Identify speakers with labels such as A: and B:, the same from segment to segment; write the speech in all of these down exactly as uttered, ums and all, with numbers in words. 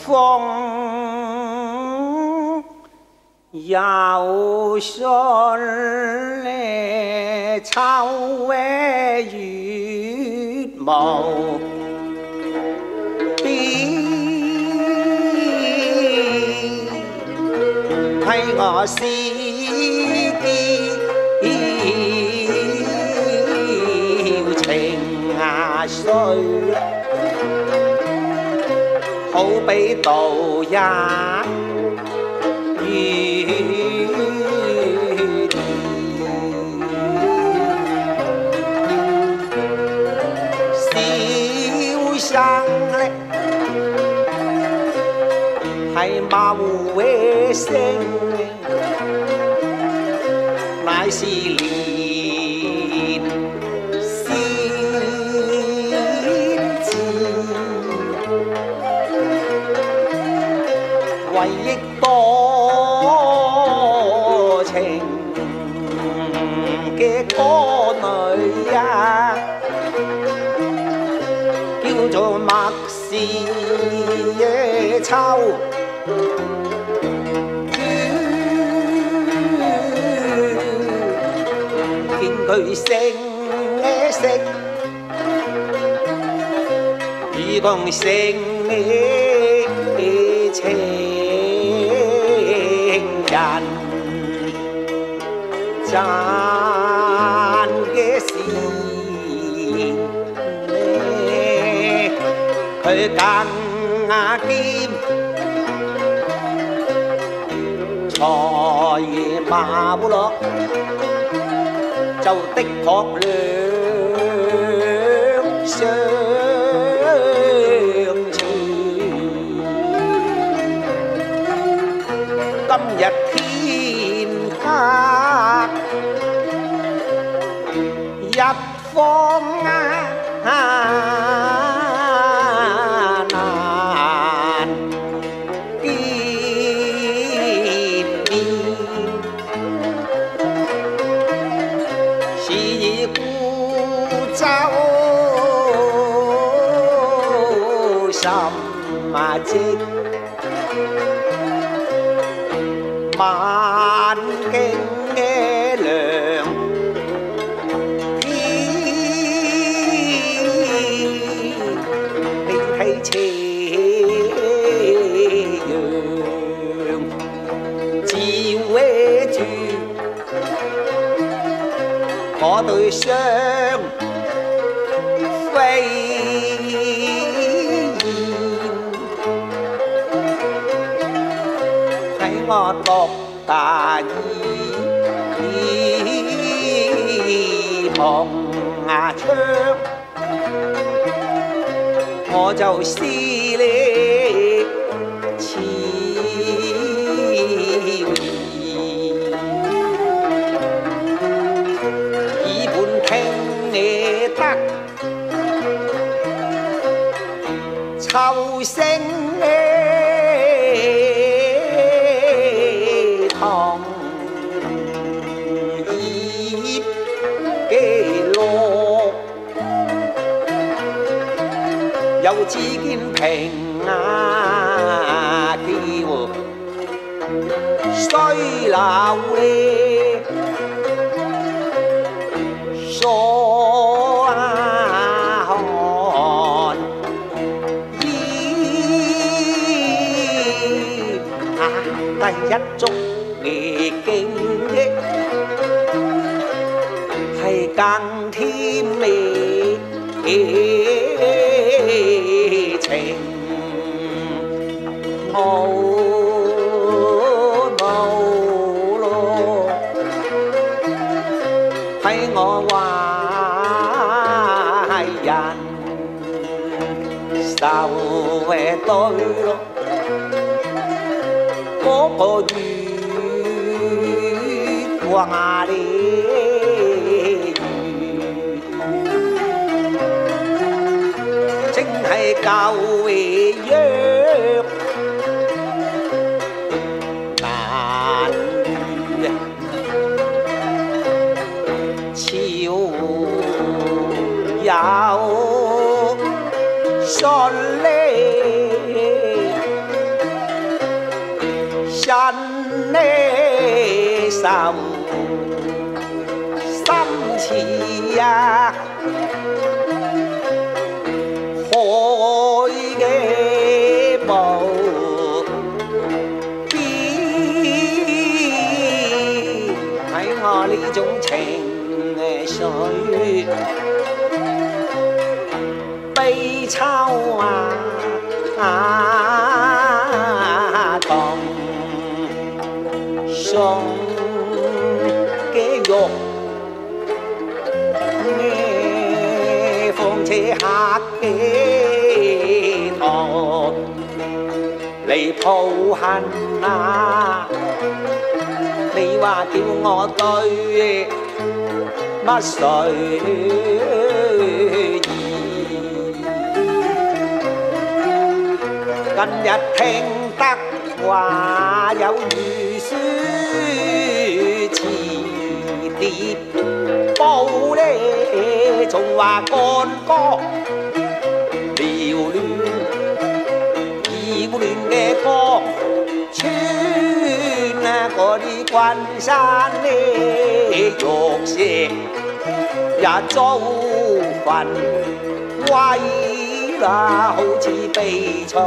A: 风有信嘞，秋为月無邊，係我思嬌情啊碎。好比渡一月小生咧，係茂嘅聲，乃是連先知。為憶多情嘅歌女啊，叫做麥氏野秋娟，見佢聲色，如同聲情人讚嘅事呢，佢更兼財馬不落，就的確兩相。今日天黑，日方啊難見面，是以孤舟甚積。萬徑嘅良天，你睇斜陽照住我對雙飛燕，喺我獨大意望啊窗，我就思你似兒，耳畔聽你得秋聲同葉嘅落，又只見平啊叫衰流嘅鎖啊寒衣啊第一足嘅經益，係更添美情無無咯，喺我懷人受嘅對咯，嗰個月話你正係舊嘅約難遇，潮有順利人呢受心似呀，海嘅無邊，喺我呢種情緒悲秋啊！同送嘅肉，咩風車客嘅頭嚟抱恨啊！你話叫我對乜誰近日聽得話有預書辭碟報呢，仲話幹歌撩亂擾亂嘅歌，穿啊嗰啲關山呢玉石也遭焚威。啦，好似悲春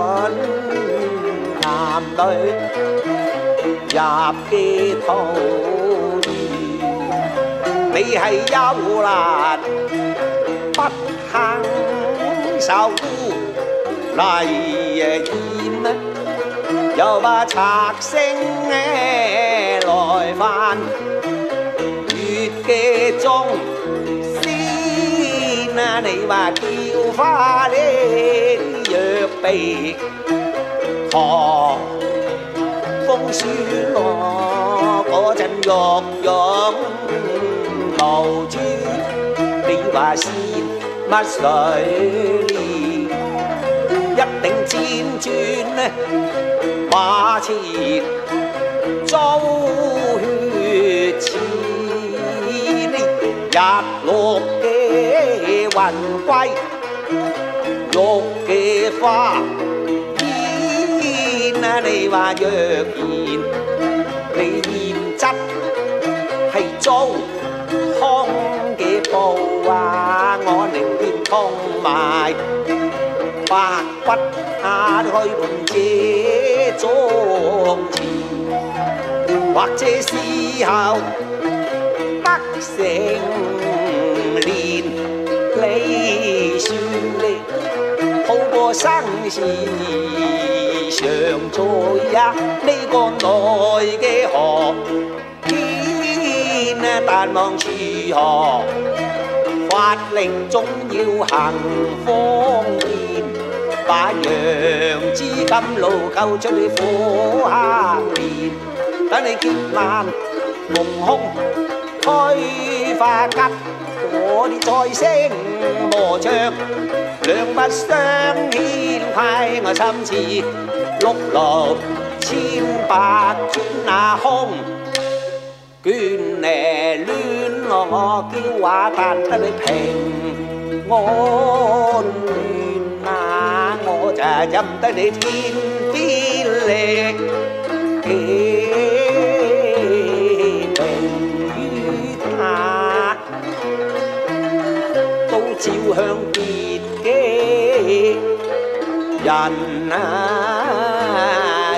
A: 男女入嘅桃園，你係幽蘭不肯受泥染，又把賊聲來犯月嘅鐘。你話叫花呢若被狂風雪落嗰陣玉玉無珠，你話是乜水蓮一定輾轉呢馬前遭血刺呢日落嘅雲歸玉嘅花煙啊！你話若然你驗質係糟糠嘅布啊，我寧願同埋白骨下去盤這種詞，或者時候得成年你説你好過生時常在呀，呢個內嘅河天啊，但望處河法令總要行方便，把楊枝甘露救出你苦坑面，等你劫難蒙空開花吉。我哋再聲和唱，兩不相牽派我心似碌路千百轉那空，倦呢戀我叫話但得你平安亂啊，我就任得你天邊力照向別嘅人啊！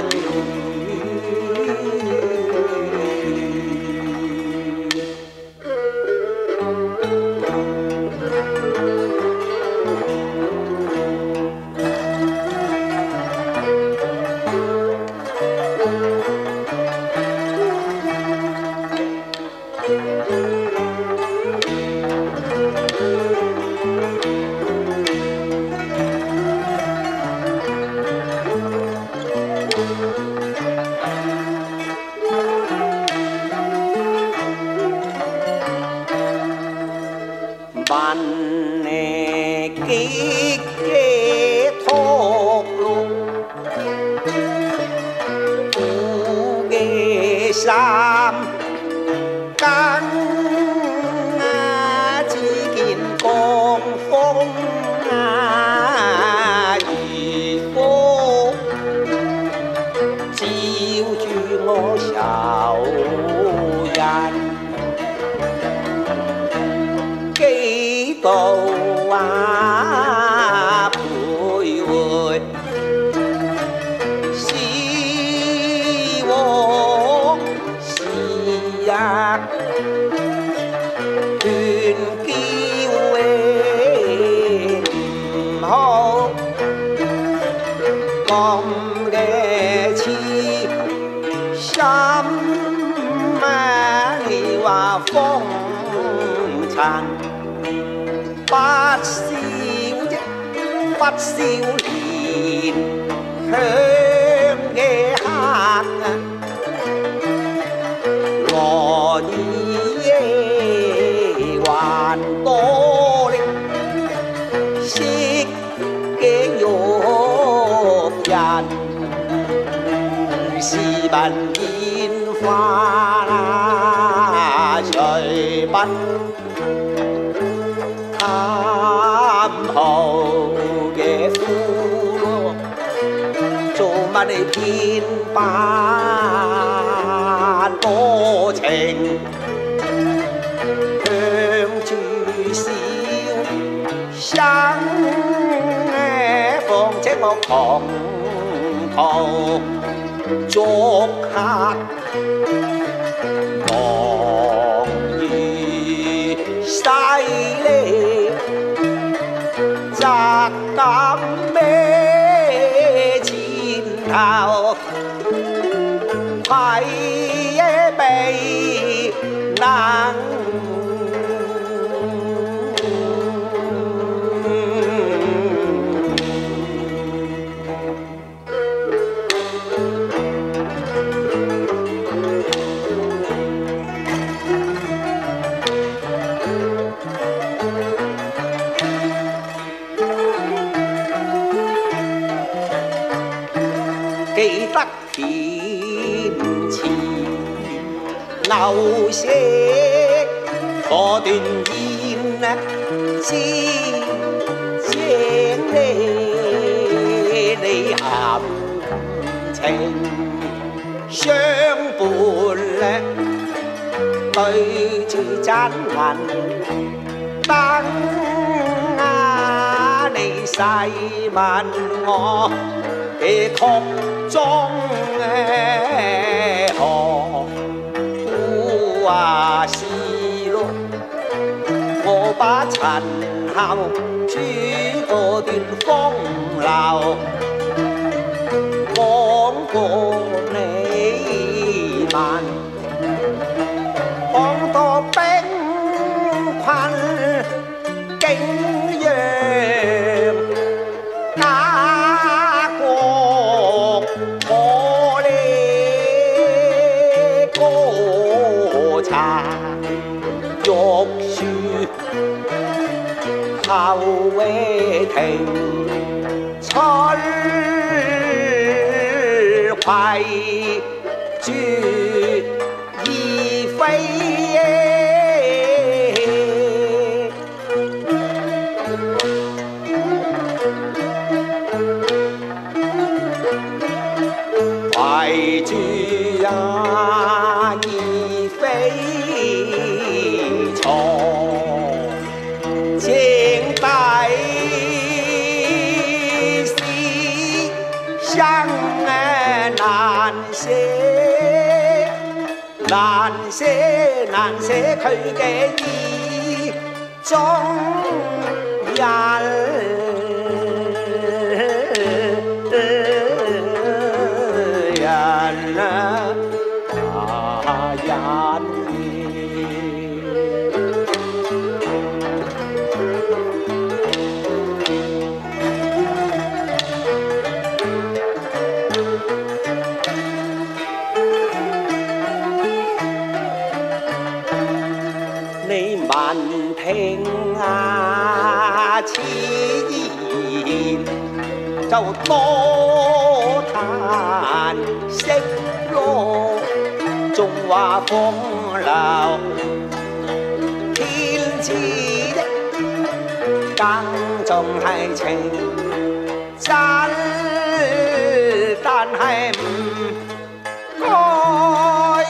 A: 三更啊，只見江風啊如風，照住有人，幾度啊徘徊，是往是日，斷叫永唔好。咁嘅痴心啊，你話風塵不消啫，不消年香嘅黑啊，我已還多力識嘅玉人，是問煙花隨賓貪豪嘅夫咯，做乜你偏不多情，向住笑生況且我狂徒作客忙於犀利，責任咩前頭愧未能。記得田前柳色嗰段煙啊，知正你你含情相伴咧，對住盞銀燈啊，你細問我嘅曲中嘅何故話是咯，我把陳後主嗰段風流講過你問，講到冰困景仰家國我呢歌茶玉樹後會停春葵絕已飛。圍住啊已飛錯，情底是生難寫，難寫難寫佢嘅意中人。你聞聽啊，此言就多嘆息咯，仲話風流天知的，更仲係情真，但係唔該。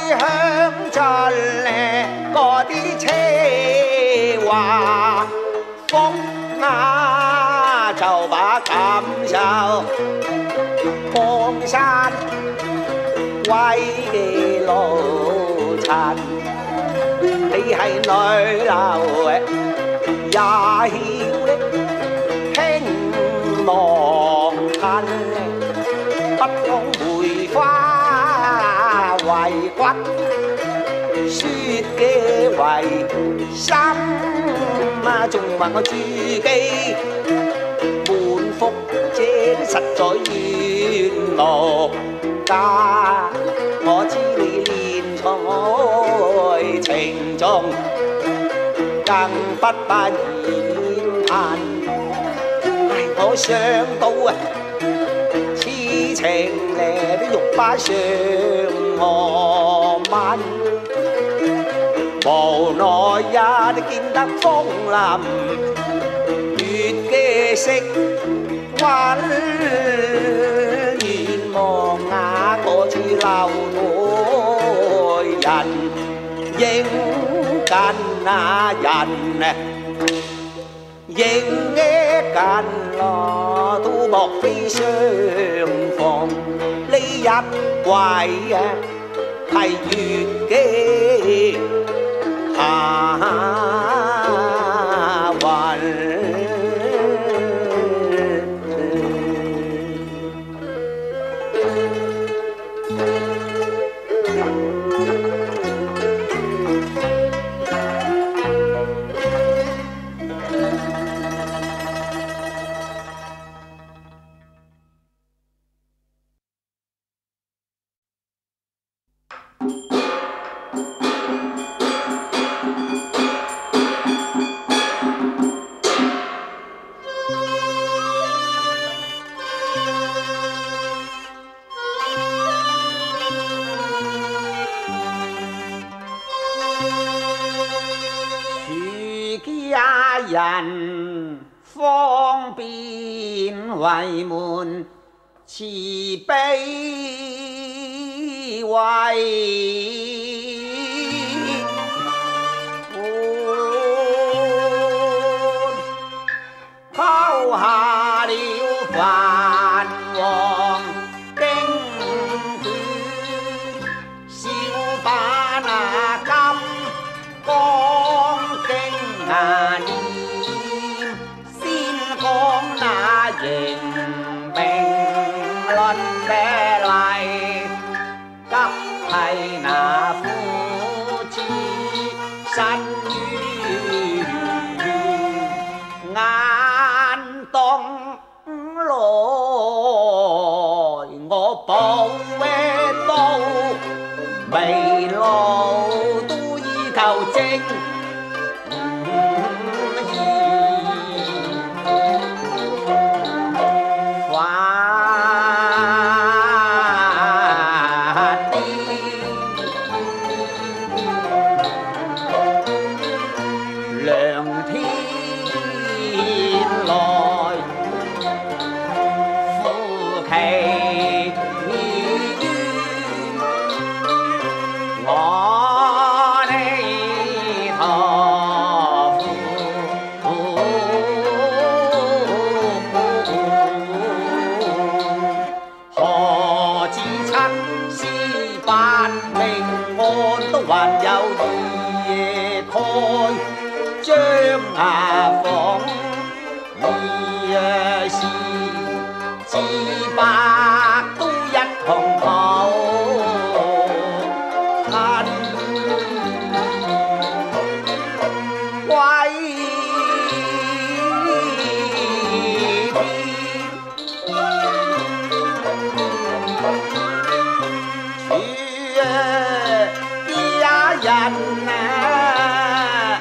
A: 威嘅老陳，你係女流也曉咧輕忘親，不講梅花為骨，雪嘅為心啊，仲話我自己滿腹這啲實在冤無家，我知你練才情重，更不把言談。唉，我想到啊，痴情咧啲玉巴上我吻，無奈也你見得風林月嘅色溫，願望那個似樓台人影緊那人啊，影緊我都莫非相逢呢一季啊，係月嘅下雲。人方便為門，慈悲為寬，拋下了繁黃經卷，笑把那金剛經啊那刑命論嘅例，急係那夫子身於眼洞來，我保咩刀未路都依求證。牙縫二是自白都一同頭恨歸天，處呀人啊！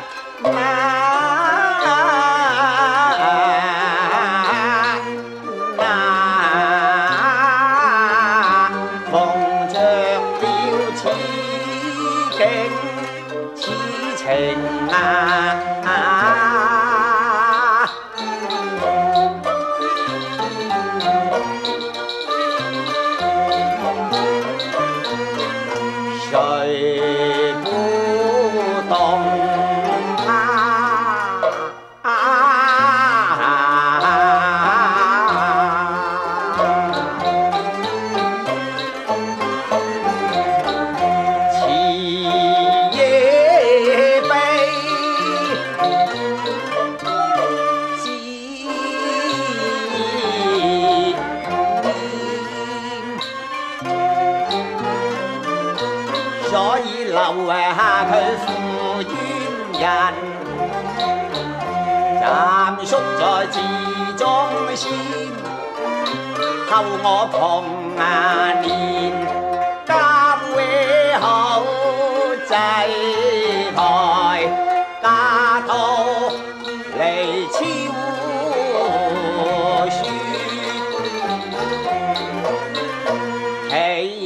A: 所以留下佢負冤人，暫宿在寺中先，後我蓬啊年，監會好祭台，家徒離超雪，祈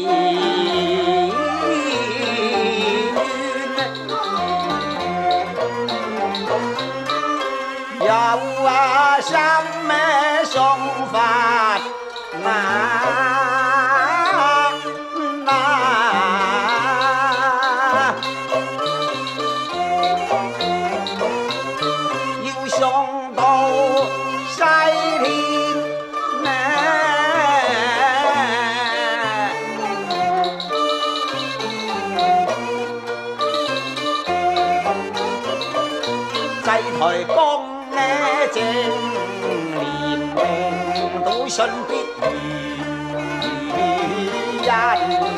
A: 願有啊心咩送法那。台公呢正廉明，都信必如人。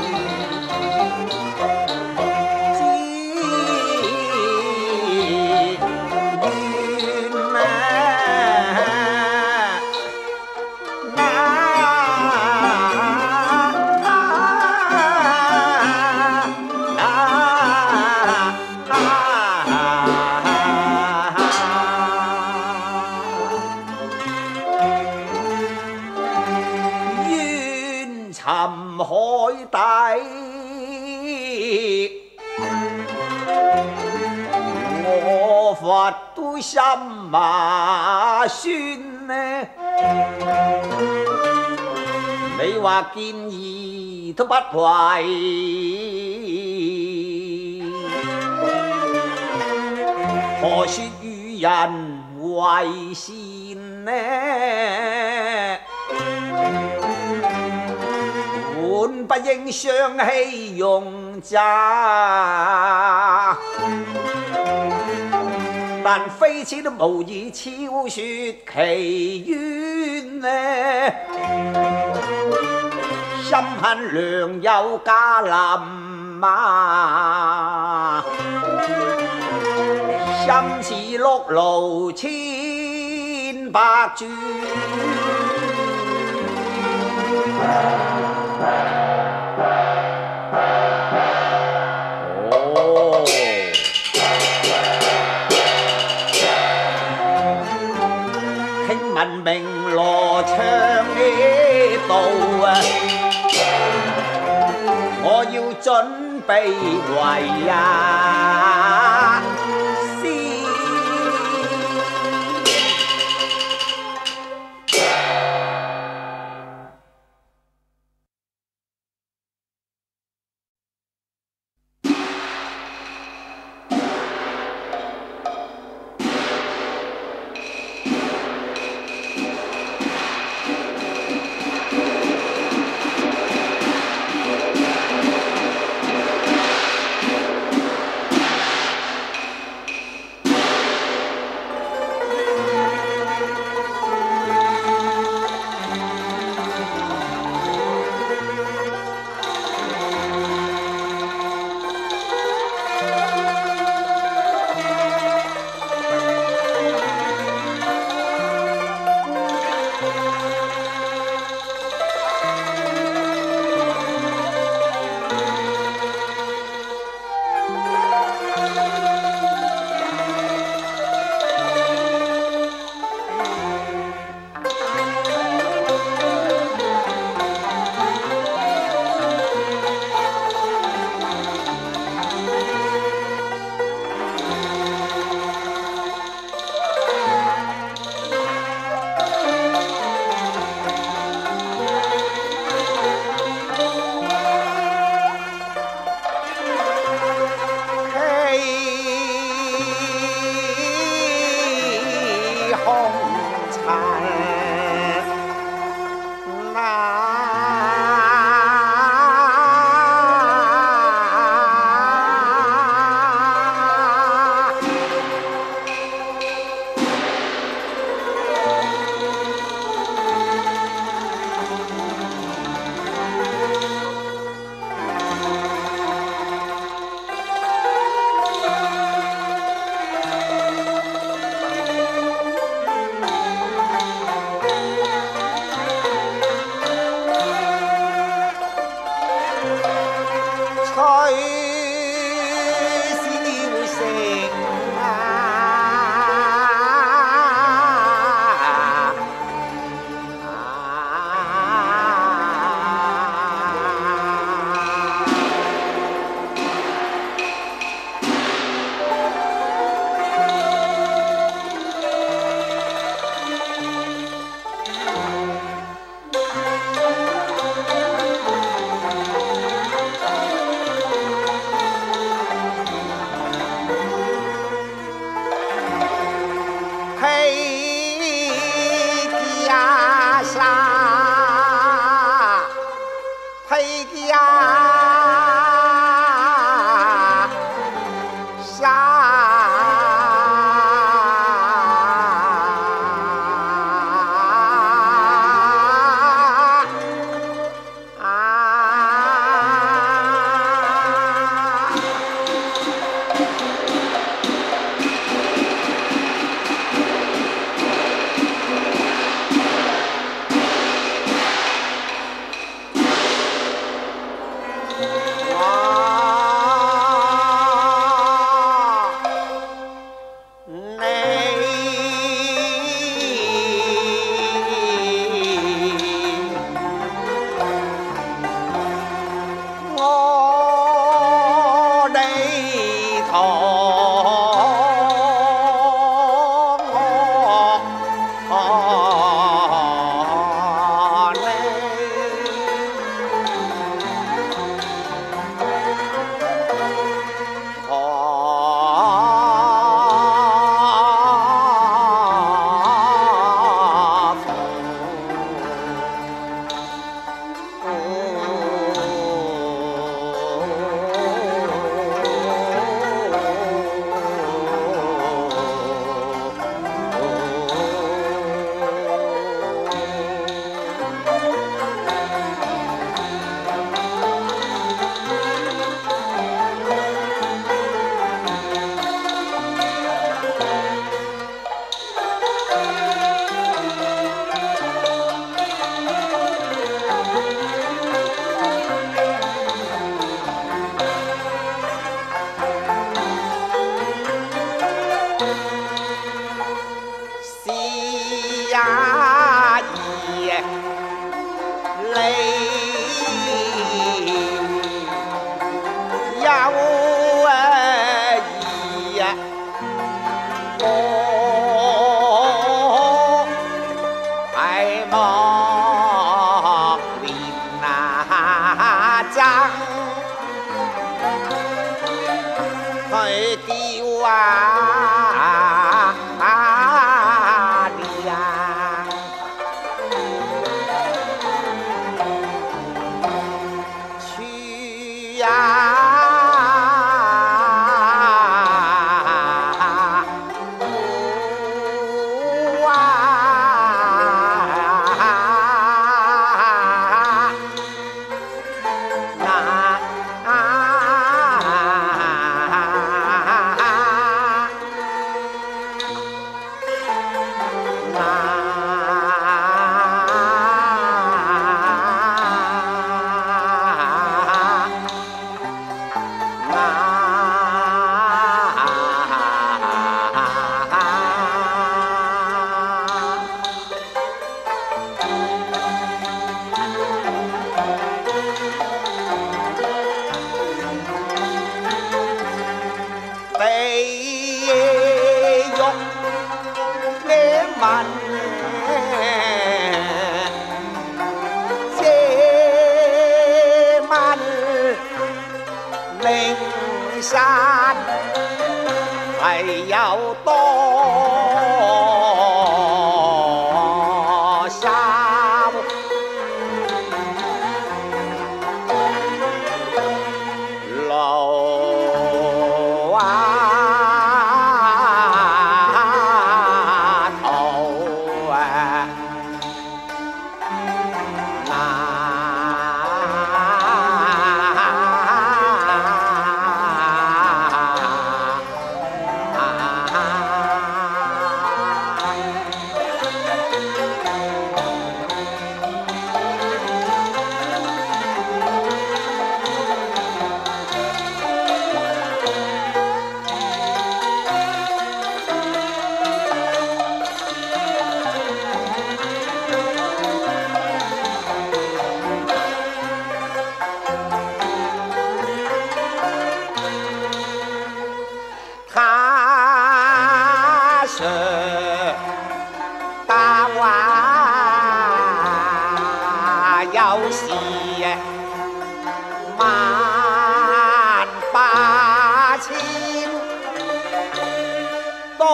A: 都心麻酸呢，你話建議都不為，何說與人為善呢？本不應相欺用詐。但非此都無以超説其冤呢，心恨良友駕臨啊，心似碌爐千百轉。明羅唱呢度啊，我要準備為啊先。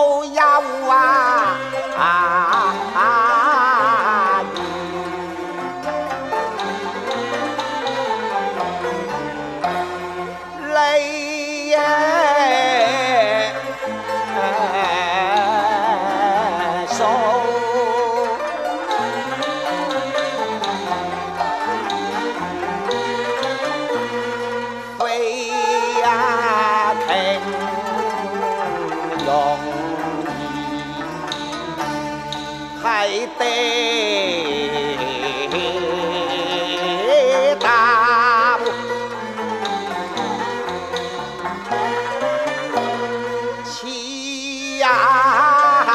A: 都有啊！啊啊你呀數飛呀平容易係地答似呀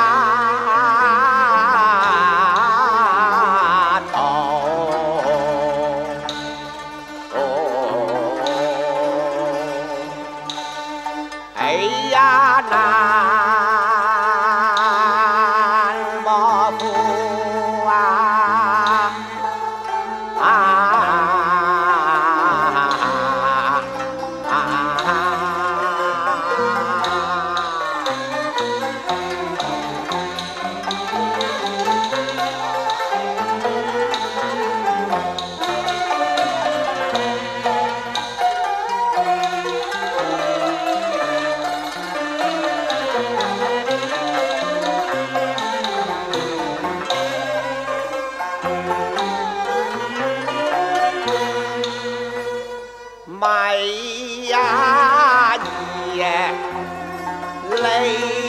A: 咪呀爺你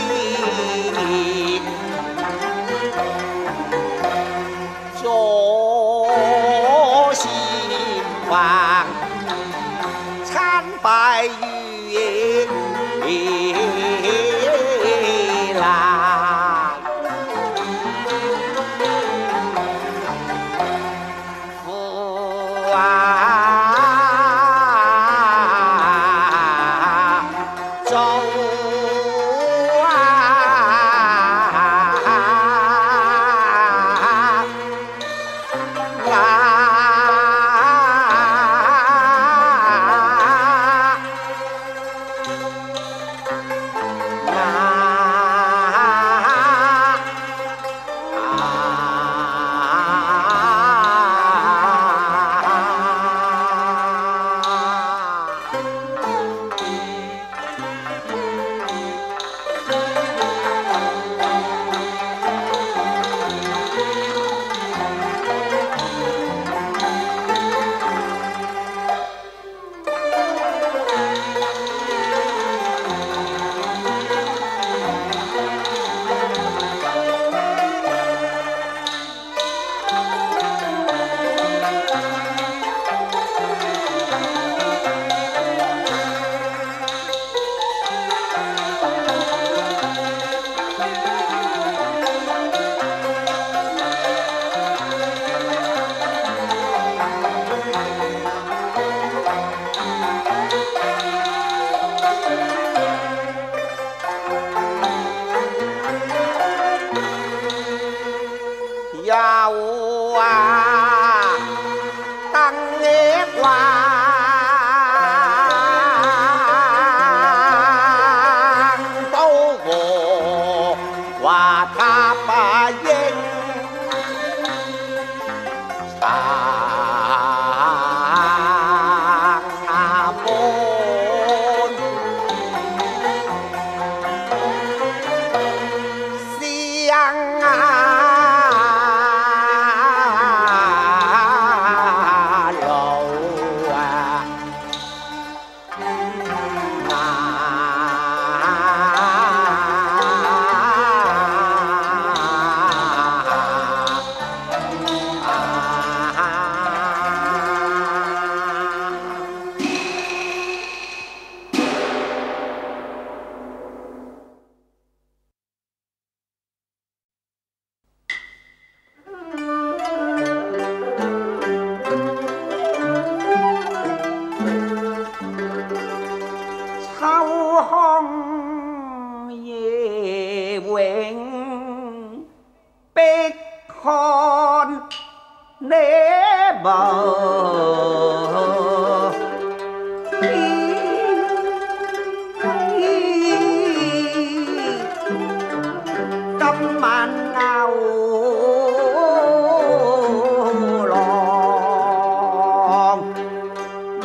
A: 左先橫參拜於難父啊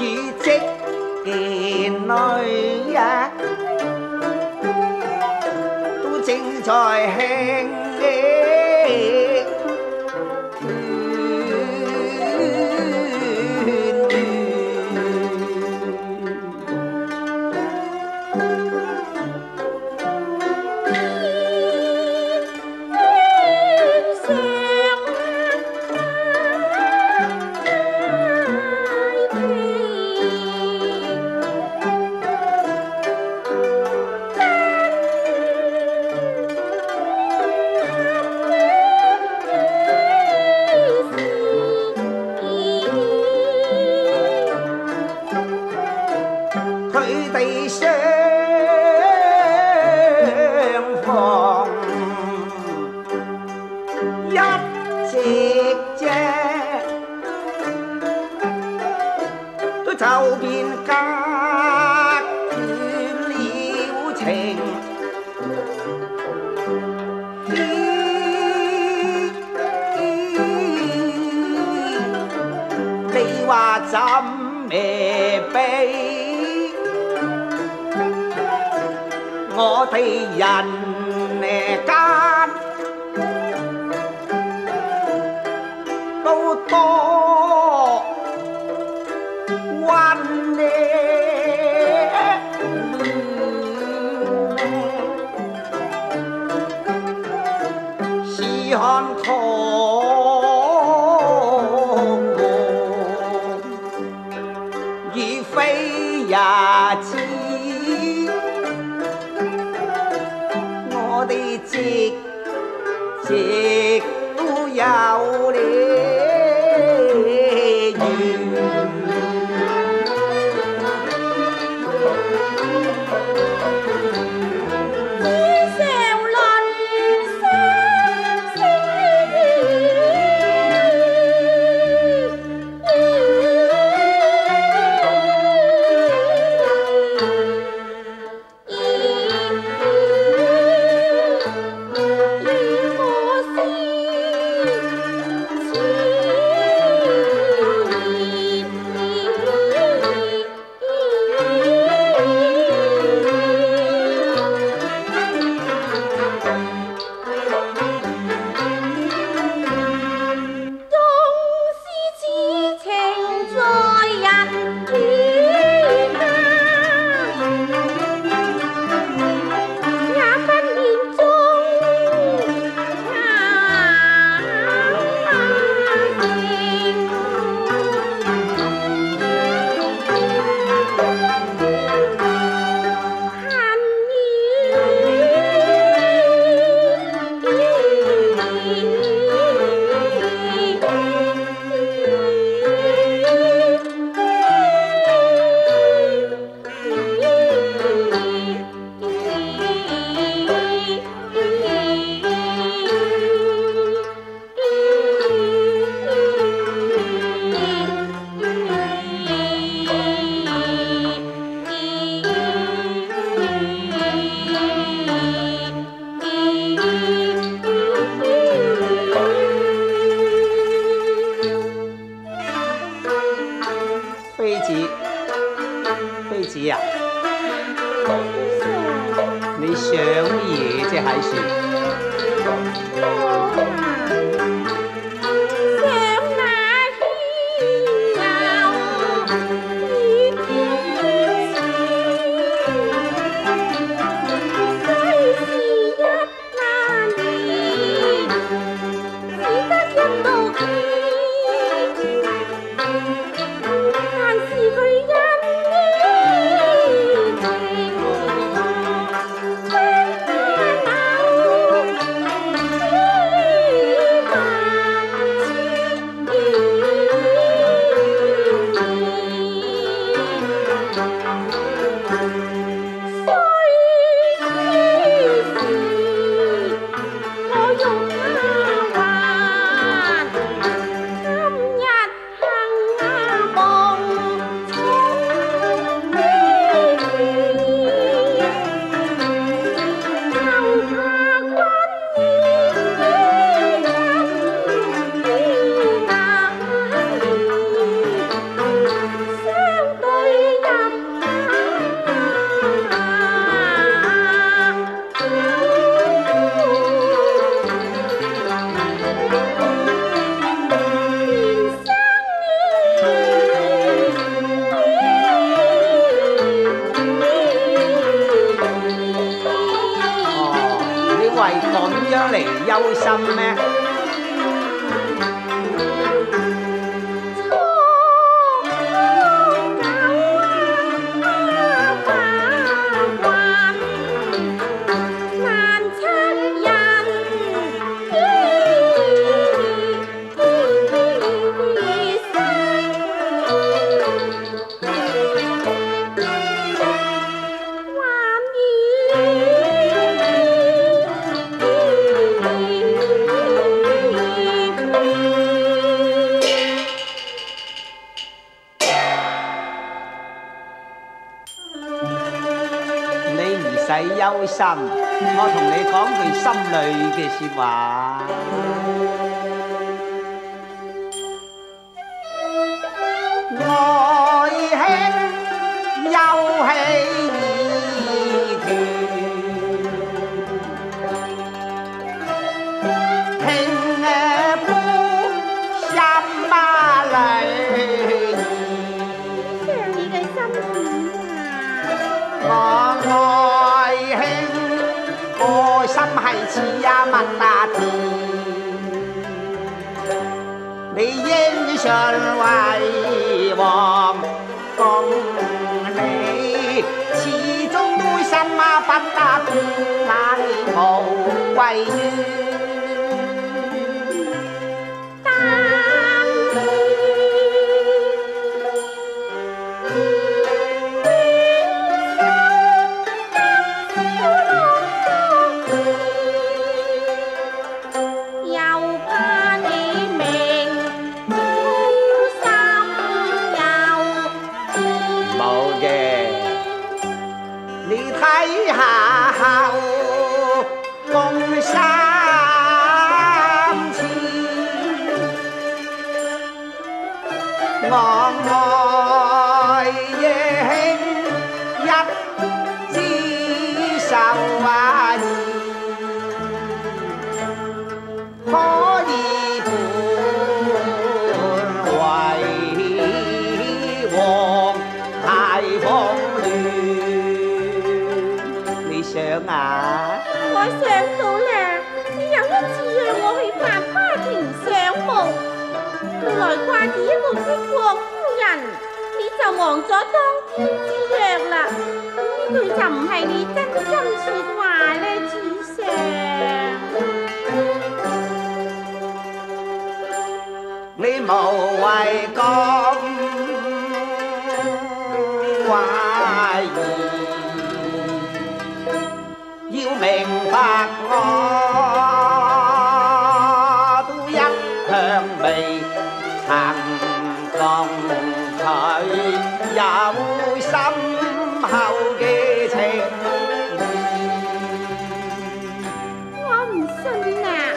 A: 與織女呀，都正在興我哋人間都多溫呢，是看痛而非也知。我哋直直都有咧緣。 憂心咩？憂心，我同你講句心裏嘅説話。愛卿憂喜意團，慶夫心巴裏。上你嘅心點啊？我愛心係似一麥大田，你英順為王，恭喜始終都心啊不得變，那你無謂怨。我愛英一枝秀啊，可以伴為王太風亂。你想啊？我想到啦，你有一次讓我去百花亭賞木。後來掛住一個英國夫人，你就忘咗當天之約啦。咁呢句就唔係你真心説話咧，子上。你無謂咁懷疑，要明白我。有深厚嘅情義，我唔信啊！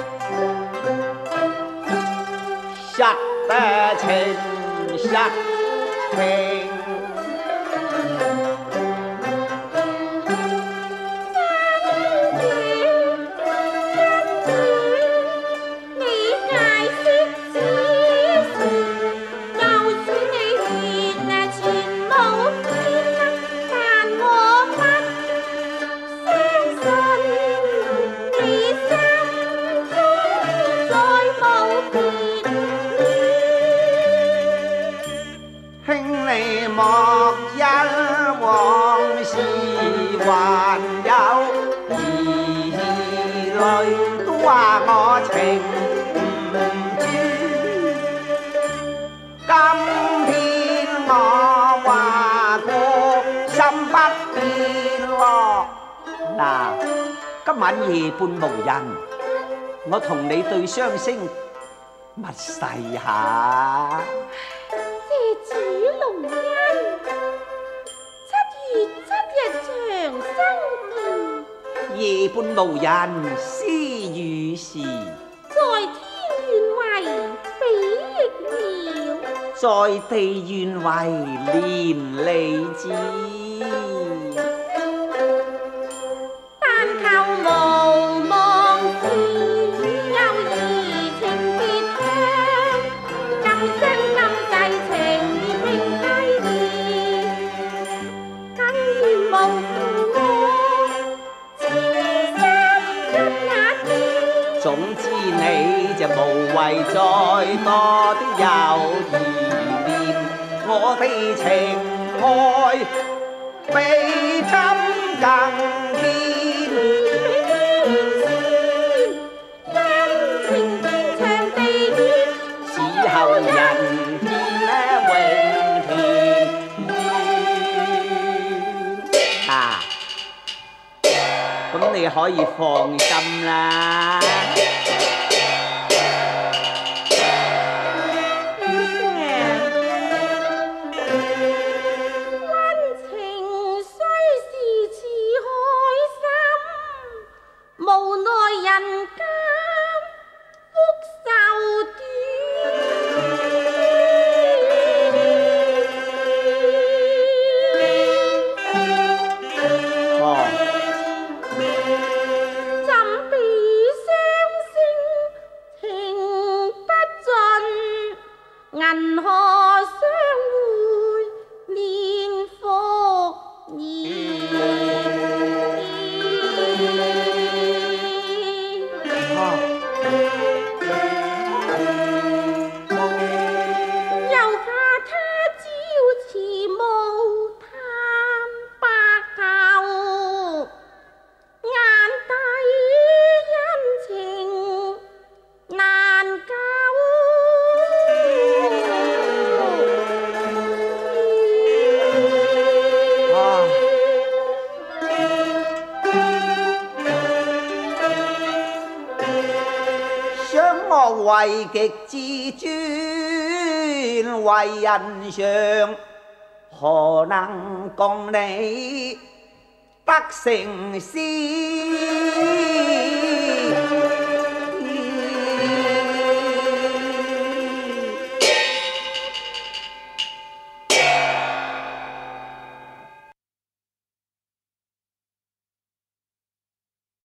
A: 實的情，實情。莫因往事還有疑慮，都話我情唔專。今天我話過心不變喎。嗱，今晚夜半無人，我同你對雙聲密誓下。夜半無人私語時，在天願為比翼鳥，在地願為連理枝。但求無望事，又移情別鄉，今生今世情意永低別，更願無負我。 再多的友誼念，我哋情愛比針更堅。
B: 真情天長地遠，
A: 此後人天永田遠。啊，咁你可以放心啦。位極至尊，為人上，何能共你得成仙？